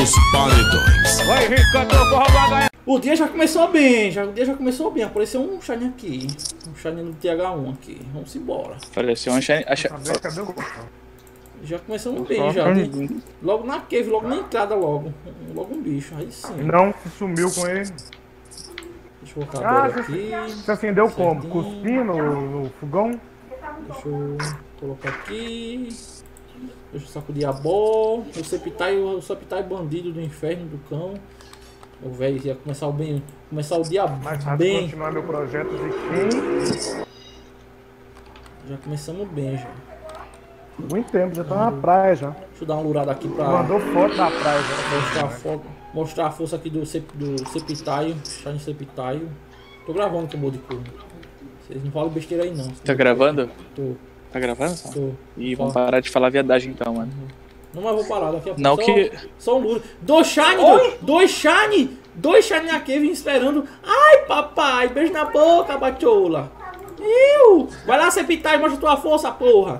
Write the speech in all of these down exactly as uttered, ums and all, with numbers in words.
Os paredões. Vai, Ricardo, corra. O dia já começou bem, já, o dia já começou bem. Apareceu um shine aqui. Um shine do T H um aqui. Vamos embora. Apareceu um shine. Acha... Já começamos bem, já. Logo na cave, logo na entrada, logo. Logo um bicho, aí sim. Não, sumiu com ele. Deixa eu colocar Ah, agora você, aqui. você acendeu como? Certinho. Cuspindo no, no fogão? Deixa eu colocar aqui. Deixa eu sacudir a bola. O Septai, o Septai bandido do inferno, do cão. O velho ia começar o bem. Começar o dia Mais rápido bem. continuar meu projeto de quem? Já começamos bem já. Muito tempo, já tá na praia já. Deixa eu dar uma lurada aqui pra Mandou foto da praia já. mostrar a, foto, mostrar a força aqui do, Sep, do Septaio. Shine Septaio. Tô gravando com o de corno. Vocês não falam besteira aí não. Tá gravando? Tô. Tá gravando? Só? Tô. Ih, vamos parar de falar viadagem então, mano. Não, mas vou parar daqui a pouco. Não só, que... Só um lure. Dois shine, dois, dois shine. Dois shine na cave esperando. Ai, papai, beijo na boca, bachola. Iu. Vai lá, Septaio, mostra tua força, porra.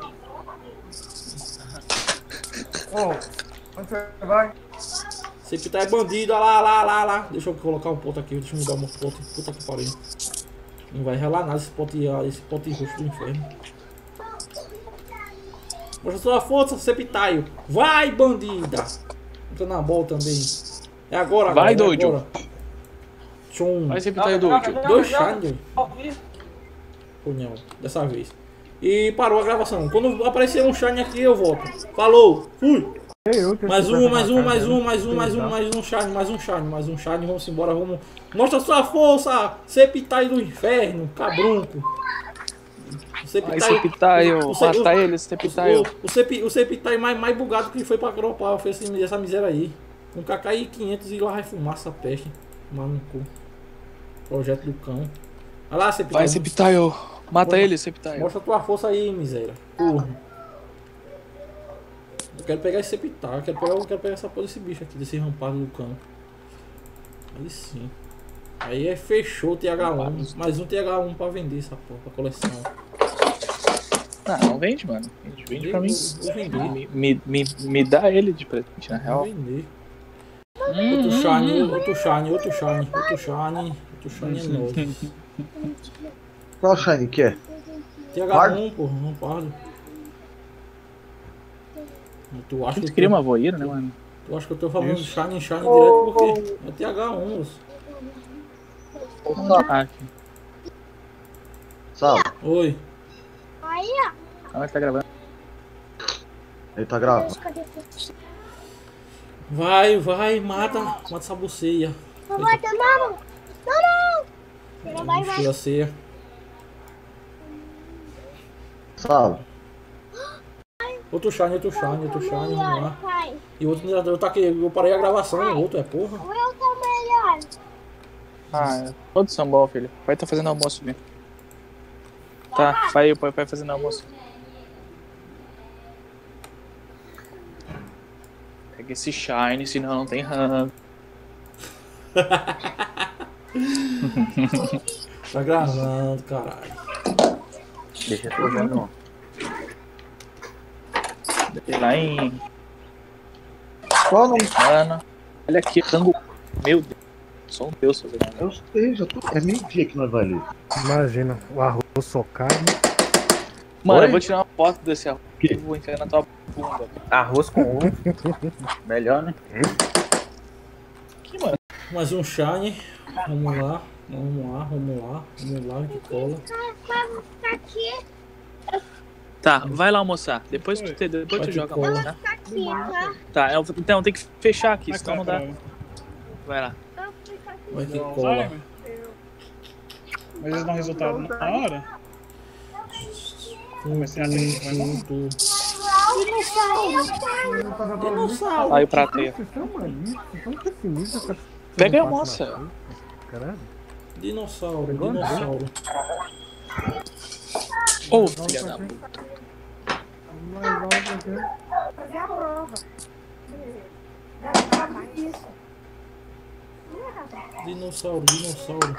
Ô, onde você vai? Septaio é bandido, olha lá, lá, lá, lá. Deixa eu colocar um ponto aqui, deixa eu mudar um ponto. Puta que pariu. Não vai relar nada esse pote, esse pote roxo do inferno. Mostra sua força, Septaio. Vai, bandida. Entra na bola também. É agora, agora. Vai, é doido. agora. Tchum. Vai, Septaio doido. Dois shine. Ou não, dessa vez. E parou a gravação. Quando aparecer um shine aqui, eu volto. Falou. Fui. Mais um, mais um, mais um, mais um, mais um, mais um shine, mais um shine, mais um shine. Vamos embora, vamos. Mostra sua força, Septaio do inferno, cabrunco. Vai, Septaio, mata ele, Septaio. O, o, o Septaio mais, mais bugado que foi pra dropar, fez essa miséria aí. Um K K I quinhentos e lá vai fumar essa peste. Mano, projeto do cão. Olha lá, Septaio. Vai, Septaio. Mata ele, Septaio. Mostra tua força aí, miséria. Porra. Eu quero pegar esse Septaio. Eu quero pegar, eu quero pegar essa porra desse bicho aqui, desse rampado do cão. Aí sim. Aí é fechou o T H um. Mais um T H um pra vender essa porra, pra coleção. Não, não vende, mano. Vende, vende pra mim. Vou vender. Me, me, me, me dá ele de presente, na real. Vou vender. Outro shine, outro shine, outro shine, outro shine. Outro shine é novo. Qual shine que é? T H um, porra, não pardo. Tu acha que Tu queria uma voeira, né, mano? Tu acha que eu tô falando de shine em shine direto porque é T H um, moço. Ah, aqui. Sal. Oi. Ah, ele tá gravando. Ele tá gravando. Vai, vai, mata. Mata essa buceia. Não vai, não, não. Não, não. Não vai, vai. Tira a ceia. Sal. Outro shine, outro shine, outro shine, vamos lá. E outro minerador tá aqui, eu parei a gravação, o outro é porra. O meu tá melhor. Ah, é. Todo sambol, filho. O pai tá fazendo almoço ali. Tá, vai aí, o pai vai fazendo almoço. Pega esse shine, senão não tem rank. Tá gravando, caralho. Deixa eu vendo. Deixa lá em. Qual o nome? Mano. Olha aqui, tango. Meu Deus. Sou um deus fazendo. Eu sei, já tô. É meio-dia que nós vai ler. Imagina, o arroz socado. Mano, Oi? eu vou tirar uma foto desse arroz e vou enfiar na tua bunda. Arroz com ovo. Melhor, né? Aqui, mano. Mais um shine. Vamos lá, vamos lá, vamos lá, vamos lá, que cola. Tá aqui, Tá, vai lá almoçar. Depois tu, te, depois Vai tu que joga cola. mais, tá? tá aqui, tá? Tá, eu- então tem que fechar aqui, senão não dá. Vai lá. Vai que cola. Mas eles dão resultado na hora? Comecei a ter Tum, Dinossauro. Aí o prato aí. Vocês são malucos, vocês são pessimistas. Pega e almoça. Caralho. Dinossauro, dinossauro. Ô, filha da puta. Mais alto aqui. Fazer a prova. Dinossauro, dinossauro.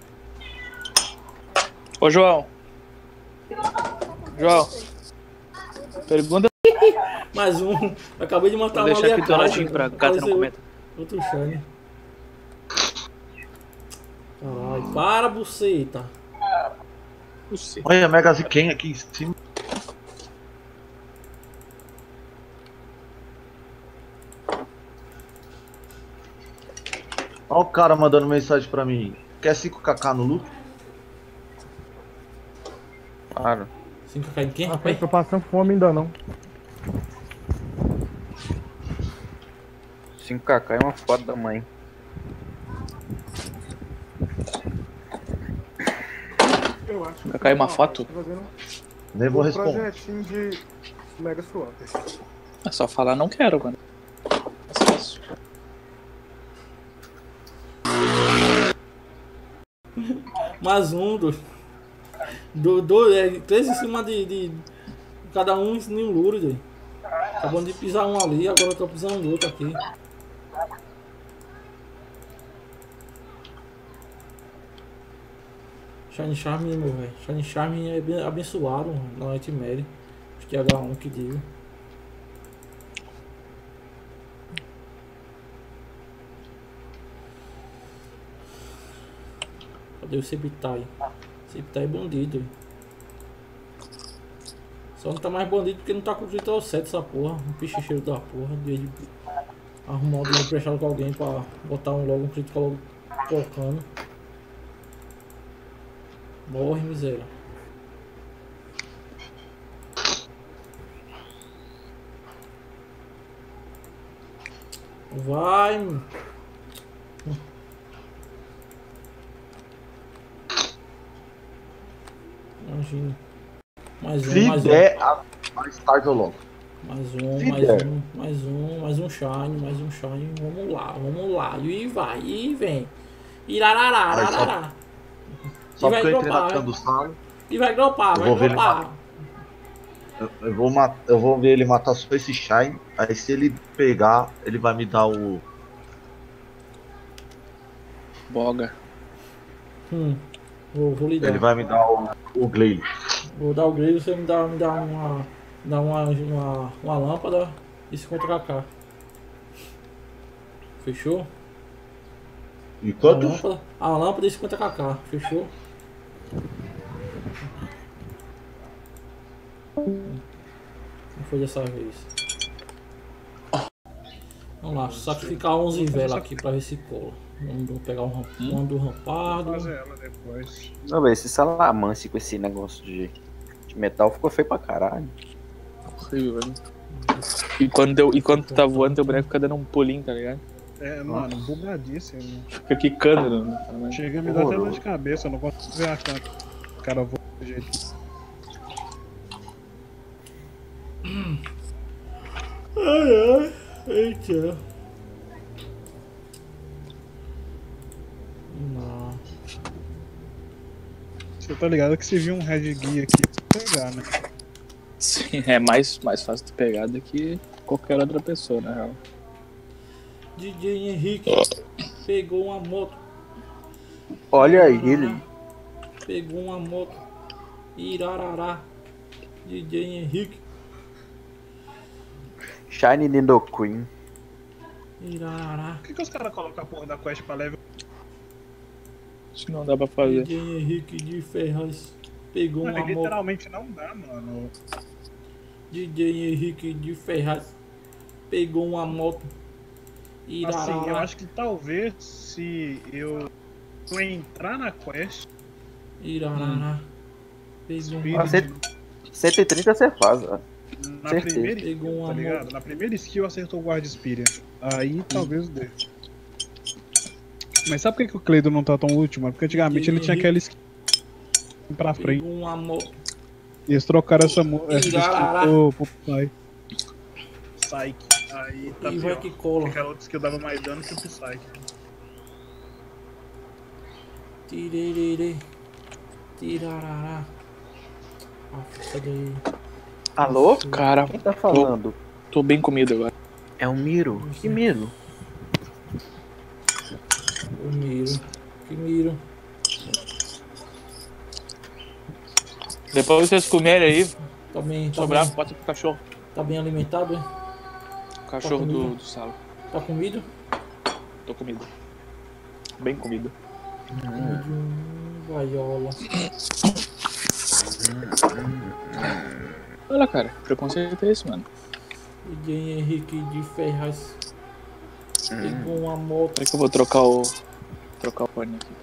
Ô, João. João. Pergunta. Mais um. Acabei de matar Vou uma deixar aqui ali do atrás. ladinho pra gata não Apareceu- cometa. Outro Shine. Caralho, para, buceta. Você. Olha a Mega Ziken aqui em cima. Olha o cara mandando mensagem pra mim. Quer cinco k no loot? Claro. cinco K de quem, Ah, rapaz? tô passando fome ainda não. cinco k é uma foto da mãe. Eu acho. Vai cair uma foto? Nem vou Um responder. projetinho de Mega Swap. É só falar não quero, mano. É fácil. Mais um, dois. Do, do, é, três em cima de, de. Cada um em um luro, doido. Acabando de pisar um ali, agora eu tô pisando outro aqui. Shine Charme, meu velho. Shine Charme é bem abençoado mano, na Nightmare. Acho que é H um que digo. Cadê o Sebitai? Sebitai é bandido. Só não tá mais bandido porque não tá com o Critical sete essa porra. Um pichicheiro da porra. De arrumar um dinheiro emprestado com alguém pra botar um logo um Critical logo tocando. Morre, miséria. Vai, mano. Imagina. Mais um, Se mais um. der, a mais tarde eu logo. Mais um, Se mais der. um, mais um, mais um shine, mais um shine. Vamos lá, vamos lá. E vai, e vem. Irarará, Aí, só- ararará. Só E vai porque eu entrei na dropar, cama do salo, E vai dropar, Eu vai vou ver ele dropar. eu, eu vou mat- eu vou ver ele matar só esse Shine. Aí se ele pegar, ele vai me dar o. Boga. Hum, vou, vou lidar. Ele vai me dar o, o Glalie. Vou dar o grelho, você me dá, me dá uma. Dá uma, uma, uma lâmpada e cinquenta K. Fechou? E A quantos? lâmpada, a lâmpada e cinquenta K. Fechou? Não foi dessa vez. Vamos lá, sacrificar onze velas aqui pra ver se cola. Vamos pegar um, ram- um do rampado. Fazer ela depois. Não, velho, esse salamance com esse negócio de, de metal ficou feio pra caralho. Horrível, velho. E quando, eu, e quando tu tá voando, teu boneco fica dando um pulinho, tá ligado? É, mano, bugadíssimo. Fica quicando, né? Chega a me dar até dor de cabeça, eu não consigo ver a câmera. O cara voa do jeito. Ai ai, eita. Não. Você tá ligado que se vir um Red Gear aqui, pegar, né? Sim, é mais, mais fácil de pegar do que qualquer outra pessoa, na real. D J Henrique pegou uma moto. Olha aí, ele. Pegou uma moto. Irarará. D J Henrique. Shine Nindo Queen. Irarará. Por que, que os caras colocam a porra da quest pra level? Isso não dá pra fazer. D J Henrique de Ferraz. Pegou Mano, uma moto. literalmente não dá, mano. D J Henrique de Ferraz. Pegou uma moto. Irarará. Assim, eu acho que talvez se eu, eu entrar na quest, Irarará. Pegou Speed, uma Ah, cento- cento e trinta você faz, ó. na certeza. primeira Pegou skill, uma tá ligado? moto. Na primeira skill acertou o guarda Spirit. Aí talvez dê. Mas sabe por que, que o Cleido não tá tão útil, mano? Porque antigamente ele tinha aquela skill pra frente. Pegou uma moto. E eles trocaram essa, mo- essa skill Irarará. pro, pro Psy. Psyche. Aí tá E vai pior. que cola. Aquela outra skill dava mais dano que o Psyche. Tirerere. Tirarará. Ah, sai daí. Alô? Cara, Quem tá falando? tô bem comido agora. É o Miro. Que Miro? Eu miro. Que miro. Depois vocês comerem aí, Tá bem, tá sobrar, bem, bota pro cachorro. tá bem alimentado, hein? O cachorro Tá do, comido? do salo. Tá comido? Tô comido. Bem comido. Hum, Gaiola. Olha, cara, que preconceito é esse, mano? D J Henrique de Ferraz. Pegou uma moto. Peraí que eu vou trocar o. Trocar o fone aqui.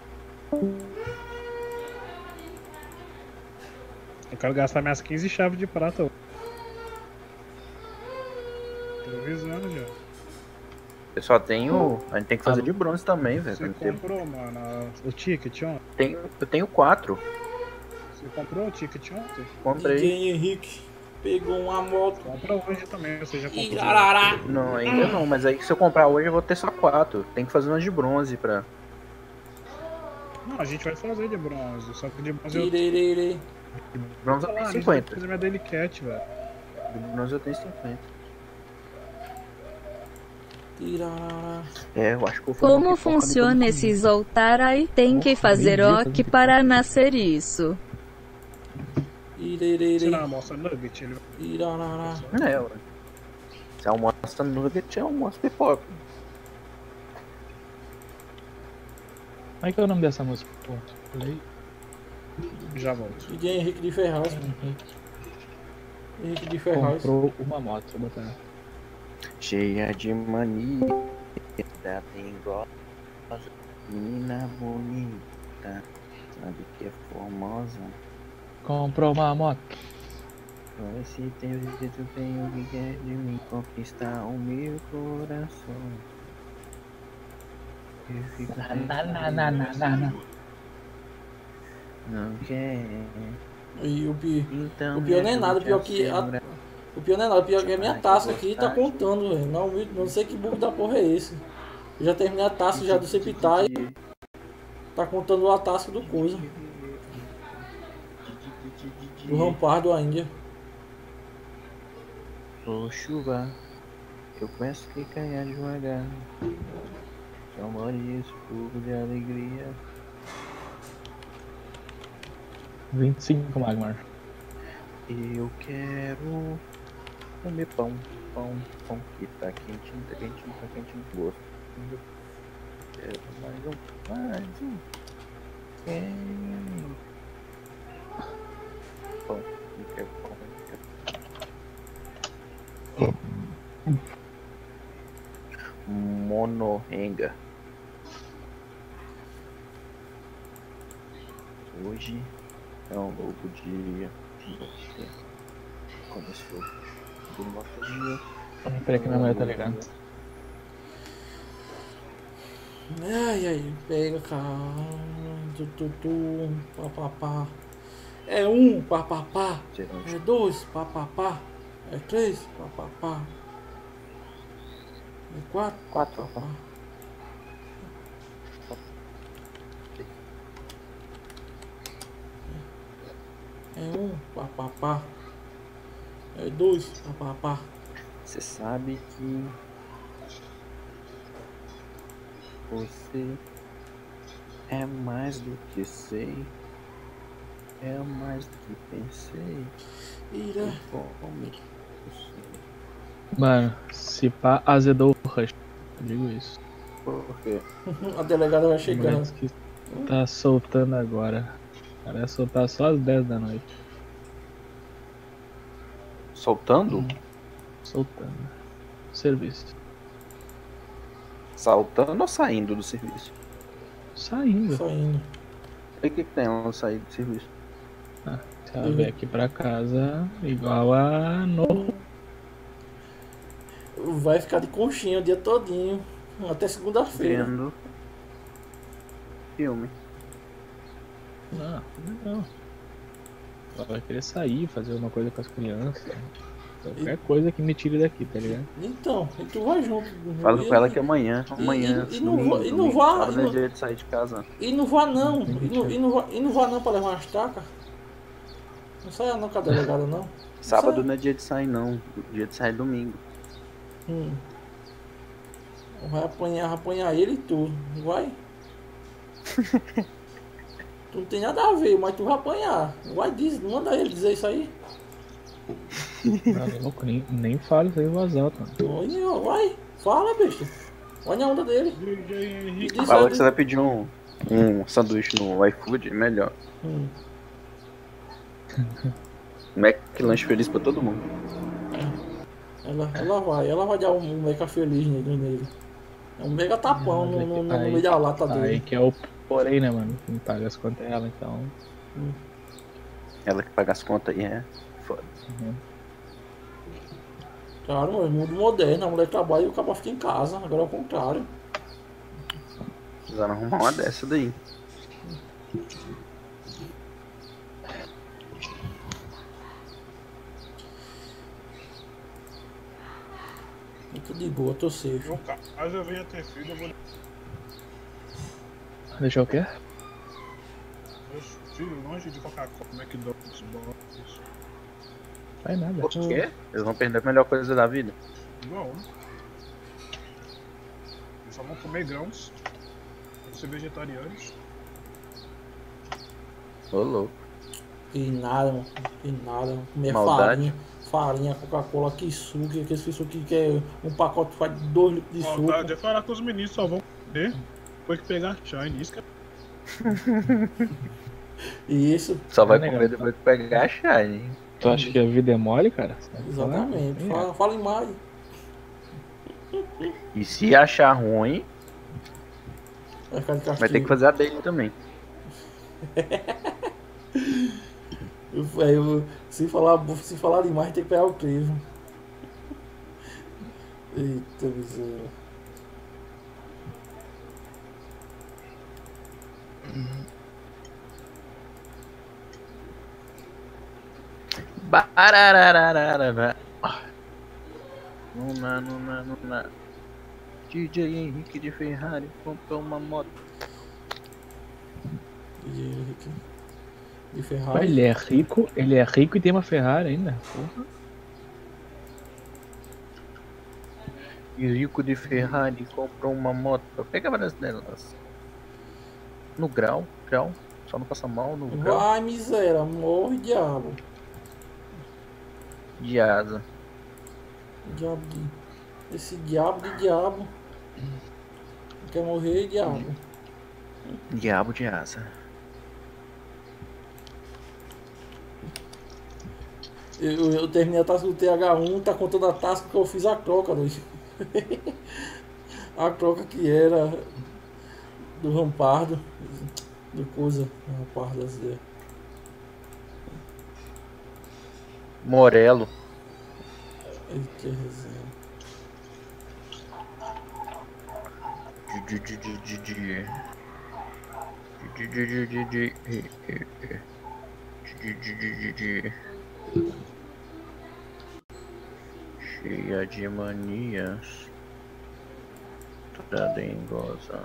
Eu quero gastar minhas quinze chaves de prata. Tô avisando já. Eu só tenho. A gente tem que fazer de bronze também, velho. Você pra não ter- comprou, mano, a- o ticket ontem? Tenho- Eu tenho quatro. Você comprou o ticket ontem? Comprei. D J Henrique pegou uma moto. Compra hoje também, você já comprou. Irarará. Não, ainda não, mas aí se eu comprar hoje eu vou ter só quatro. Tem que fazer umas de bronze pra. Não, a gente vai fazer de bronze, só que de bronze eu Irerere. De bronze eu falar, tenho a gente vai cinquenta. fazer minha daily cat, velho. De bronze eu tenho cinquenta. Irarará. É, eu acho que eu vou fazer uma Como pipoca no funciona todo esse soltar aí? Tem que fazer ok para nascer isso. Irerere. Você não almoça nugget? Ele... Irarará. dia. É, ué. Se almoça nugget, é almoço pipoca. Como é que é o nome dessa música? Pô, falei. Já volto. D J Henrique de Ferraz. Henrique de Ferraz. Comprou uma moto, vou botar. Cheia de mania, tem gostosa, menina bonita, sabe que é formosa. Comprou uma moto. Mas se tem o jeito, tem o que quer de mim conquistar o meu coração. Eu fico Na, na, na, na, na, na. não quer, E o pi... então O pior não é me nada, o ajude pior a que a- segurar. O pior não é nada, o pior que a minha Ai, que taça aqui tá vontade. contando, velho. Não, não sei que bug da porra é esse. Eu já terminei a taça já do Cepitai. Tá contando a taça do coisa. Do Rampardo da Índia. Ô chuva, eu peço que caia devagar. Só molhe esse fogo de alegria. vinte e cinco Magmar. Eu quero comer pão, pão, pão que tá quentinho, tá quentinho, tá quentinho, gosto. Eu quero mais um, mais um. Quero pão, eu quero pão, eu quero monorenga. Hoje é um novo dia. Começou do nosso dia. Peraí que minha mulher tá ligando. Ai, ai, pega, cara. Tu, tu, tu, pá, pá, pá. É um, pá, pá, pá. É dois, pá, pá, pá. É três, pá, pá, pá. É quatro, Quatro, pá. É um, pá, pá, pá. É dois, pá, pá, pá. Você sabe que você é mais do que sei, é mais do que pensei. Ira. Como Mano, se pá, azedou o rush. Eu digo isso. por quê? A delegada vai chegando. Parece que tá soltando agora. Parece soltar só às dez da noite. Soltando? Soltando. Serviço. Saltando ou saindo do serviço? Saindo. Só indo. E o que, que tem ela sair do serviço? Se ela vier aqui pra casa, igual a no. Vai ficar de conchinha o dia todinho. Até segunda-feira. Vendo filme. Não, não. Ela vai querer sair, fazer uma coisa com as crianças. Qualquer coisa que me tire daqui, tá ligado? Então, e tu vai junto. Fala E- com ela que amanhã, e- amanhã, e- e não domingo, vá- e não domingo, vá- sábado e não é não- dia de sair de casa. E não vá não. E não, e não, vá, e não vá não pra levar umas tacas. Não saia não com a delegada não. Sábado sai. não é dia de sair não, dia de sair domingo. Hum. Vai apanhar, vai apanhar ele e tu. Vai. Tu não tem nada a ver, mas tu vai apanhar. Vai, diz, manda ele dizer isso aí. Tá louco, nem, nem fala isso aí em voz alta, mano. Olha, vai, fala, bicho. Olha a onda dele. D J Me Henrique. diz, Fala vai que você vai pedir um, um sanduíche no iFood, é melhor. Hum. McLanche feliz pra todo mundo. Ela, ela vai, ela vai dar um, um mega feliz nele. nele. É um mega tapão no, no, no, no meio da lata Aí dele. que é o porém, né, mano? Quem paga as contas é ela, então. Ela que paga as contas aí, é foda. Uhum. Claro, mano, mundo moderno, a mulher trabalha e o cara fica em casa. Agora é o contrário. Precisando arrumar uma dessa daí. Muito de boa, tô safe. No caso eu venho ter filho, eu vou Deixar o quê? meus filhos longe de Coca-Cola, McDonald's, Box. Vai nada. Por quê? Eles vão perder a melhor coisa da vida. Igual, né? Eles só vão comer grãos, vão ser vegetarianos. Ô louco. E nada, mano. E nada. Mano. Comer Maldade. farinha, farinha, Coca-Cola, que suco, aqueles suco que quer um pacote faz dois litros de Maldade suco. é falar que os meninos só vão comer depois que pegar Shine. Isso que é E isso, Só vai É, comer negão. depois que pegar a Shine. Tu acha que a vida é mole, cara? exatamente. É. Fala, fala em mais. E se achar ruim, Vai ficar de castigo. vai ter que fazer a dele também. Eu, eu, se, falar, se falar demais, tem que pegar o crivo. Eita, miséria. Bararararara. Nuna, nuna, nuna. D J Henrique de Ferrari comprou uma moto. D J Henrique de Mas Ferrari. ele é rico, ele é rico e tem uma Ferrari ainda. Porra. Henrique de Ferrari comprou uma moto. Pega várias delas. No grau, grau. Só não passa mal no grau. Vai, miséria, morre, diabo. De asa. Diabo de... Esse diabo de diabo. Quer morrer, diabo. Diabo de asa. Eu, eu terminei a taça do T H um, tá contando a taça que eu fiz a troca, dois. A troca que era do Rampardo. Do coisa. Rampardo, assim. Morelo. Eita, resenha. De- de- de- de- de- de- de- de- de- de- de- de- de- de- cheia de manias, toda dengosa,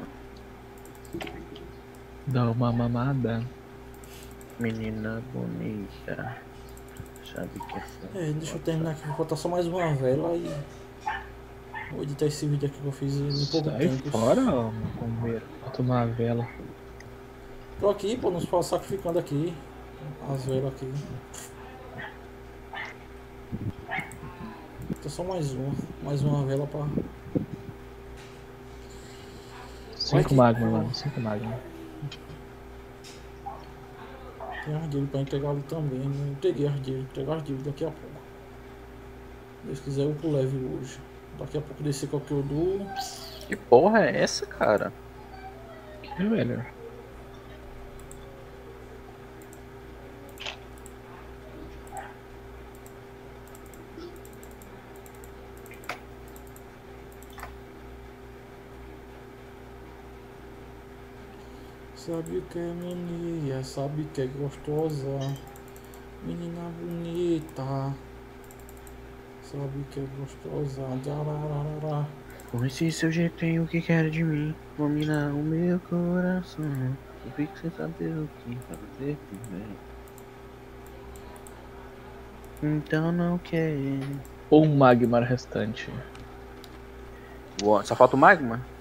Dá uma mamada. menina bonita, sabe que é foda. É, deixa eu terminar aqui, vou botar só mais uma vela e vou editar esse vídeo aqui que eu fiz em pouco Sai tempo. fora, ó, macumbeiro. Bota uma vela. Tô aqui, pô, nos sacrificando aqui. As velas aqui. Tô só mais uma, mais uma vela pra... Cinco que- magma, mano. Cinco magma. Tem ardeiro pra entregar ali também, né? Entreguei ardeiro, entregar ardeiro daqui a pouco. Se Deus quiser eu pro leve hoje. Daqui a pouco descer qual que eu dou. Que porra é essa, cara? Que velho. Sabe o que é mania, sabe que é gostosa. Menina bonita. Sabe que é gostosa. Dararara. Com esse seu jeitinho, o que quer de mim? Vou minar o meu coração. Eu fico sem saber o que fazer também. Então não quer. Ou um magma restante. Boa. Só falta o magma?